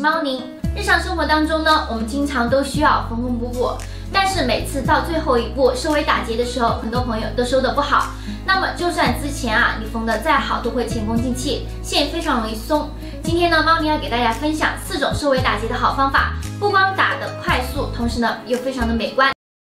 猫宁。日常生活当中呢，我们经常都需要缝缝补补，但是每次到最后一步收尾打结的时候，很多朋友都收得不好。那么就算之前你缝得再好，都会前功尽弃，线非常容易松。今天呢，猫宁要给大家分享4种收尾打结的好方法，不光打得快速，同时呢又非常的美观。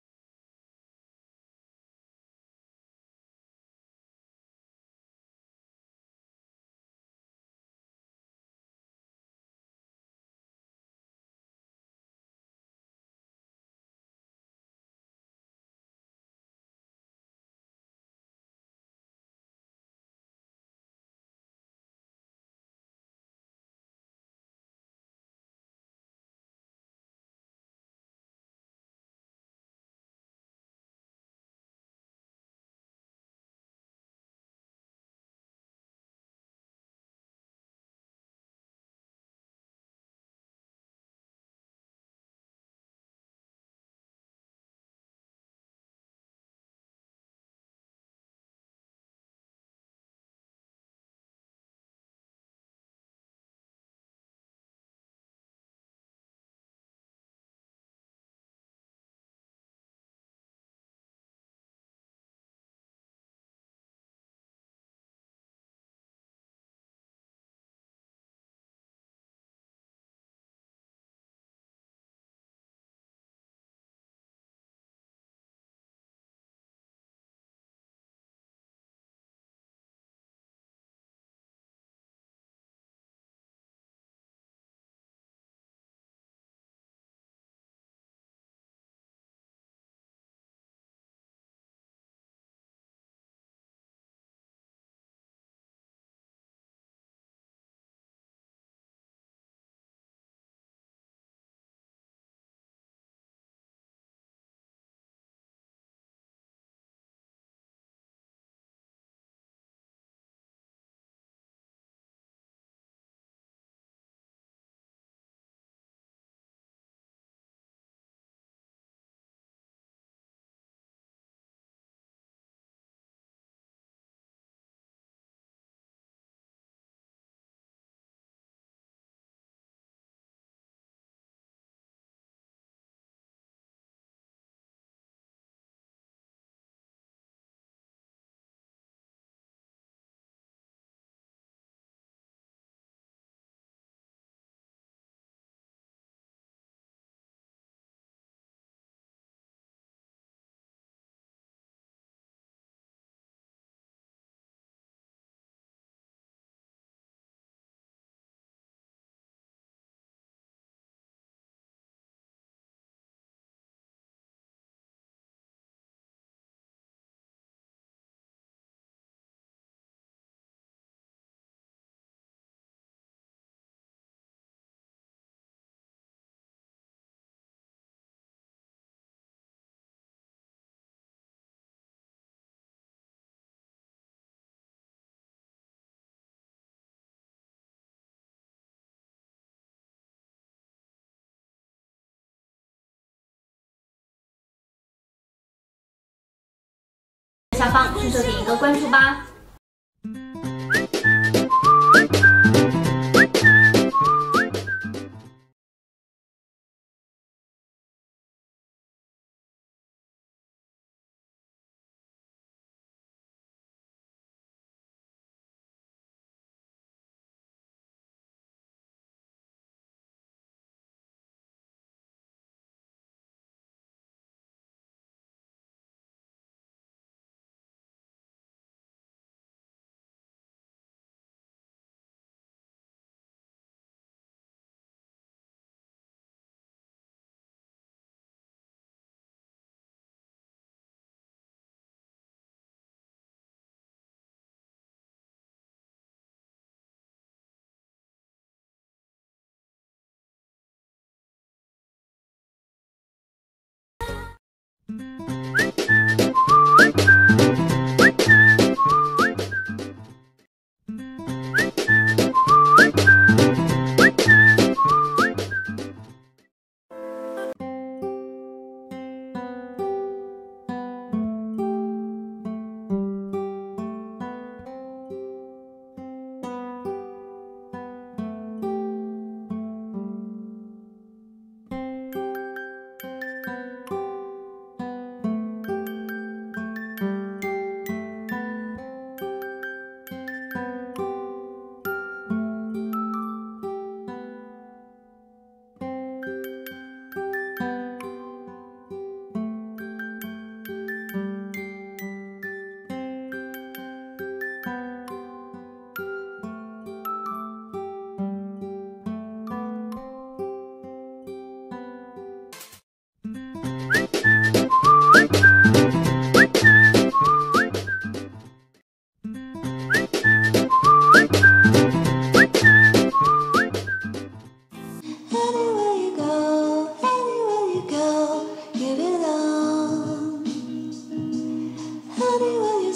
下方顺手点一个关注吧。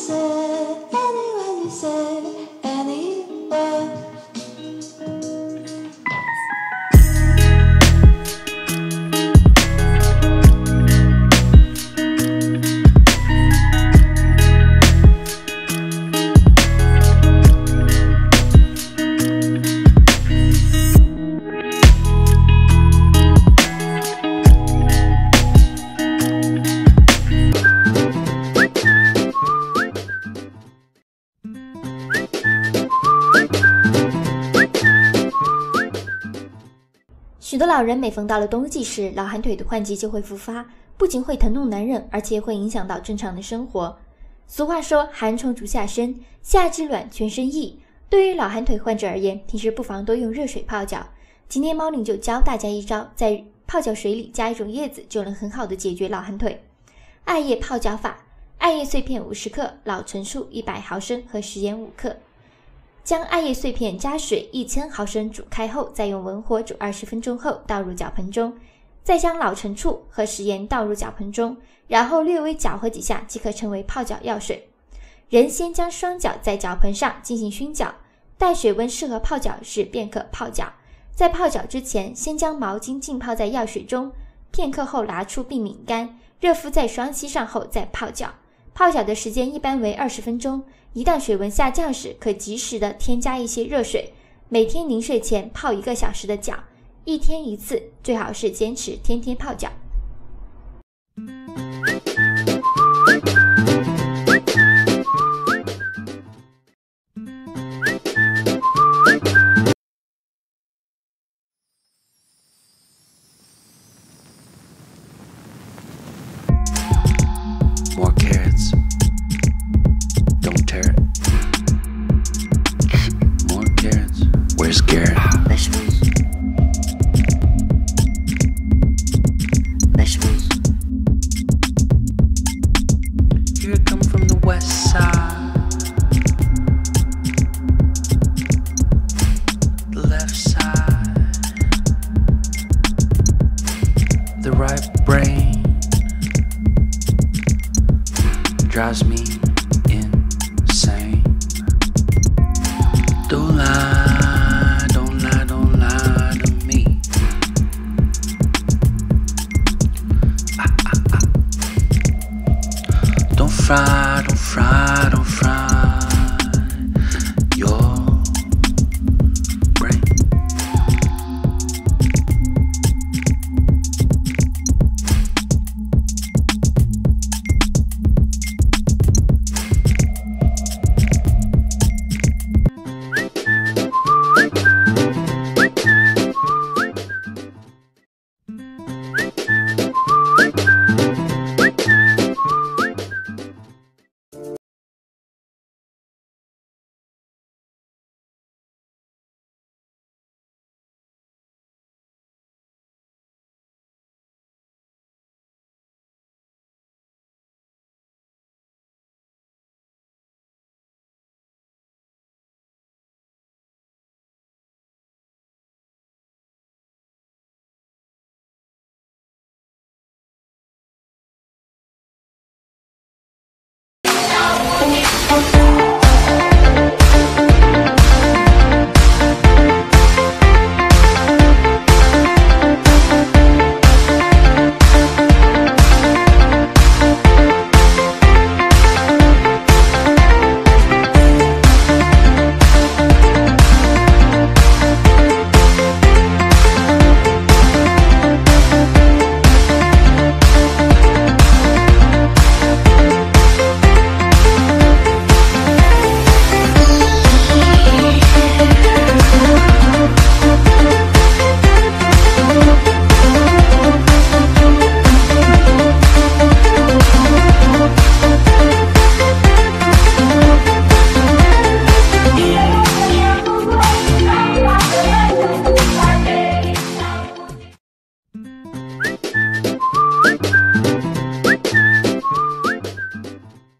say, anywhere you say, anywhere. 许多老人每逢到了冬季时，老寒腿的患疾就会复发，不仅会疼痛难忍，而且会影响到正常的生活。俗话说寒虫逐夏生，夏之暖全身易。对于老寒腿患者而言，平时不妨多用热水泡脚。今天猫宁就教大家一招，在泡脚水里加一种叶子，就能很好的解决老寒腿。艾叶泡脚法：艾叶碎片50克，老陈醋100毫升和食盐5克。将艾叶碎片加水1000毫升煮开后，再用文火煮20分钟后倒入脚盆中，再将老陈醋和食盐倒入脚盆中，然后略微搅和几下即可成为泡脚药水。人先将双脚在脚盆上进行熏脚，待水温适合泡脚时便可泡脚。在泡脚之前，先将毛巾浸泡在药水中，片刻后拿出并拧干，热敷在双膝上后再泡脚。泡脚的时间一般为20分钟，一旦水温下降时，可及时的添加一些热水。每天临睡前泡1个小时的脚，1天1次，最好是坚持天天泡脚。 More carrots. Don't tear it. More carrots. Where's Garrett? Vegetables. Vegetables. Here I come from the west side. The left side. The right brain drives me insane. Don't lie, don't lie, don't lie to me. Don't fry, don't fry, don't fry your brain. Anywhere